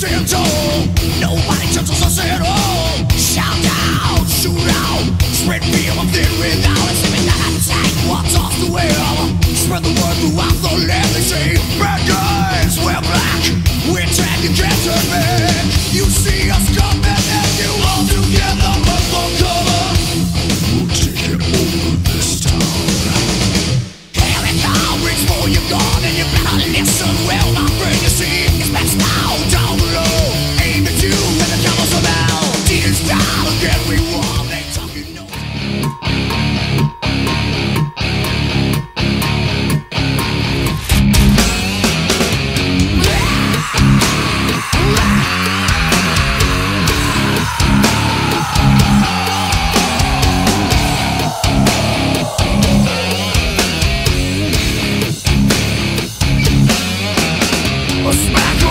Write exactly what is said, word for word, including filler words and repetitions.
stand tall. Nobody touches us at all. Shout out, shoot out, spread fear of fear without us. Living that attack, what's off the wheel? Spread the word throughout the land. They say, bad guys, we're black. We're trying to get to me. You see us coming and you all together but for cover. We'll take it over this town. Here it comes, reach for your gun and you better listen well, my friend. You see, it's best now, down below. Aim at you and the covers are out. Tears down again, we want. They talk, you know. A smack